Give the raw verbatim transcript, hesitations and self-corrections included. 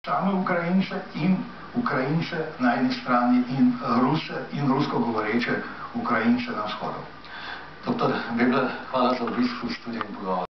same Ukrajince in Ukrajince na eni strani in Ruse in rusko govoreče Ukrajince na vzhodu. Doktor Bebler, hvala za obisk v studiu in pogovor.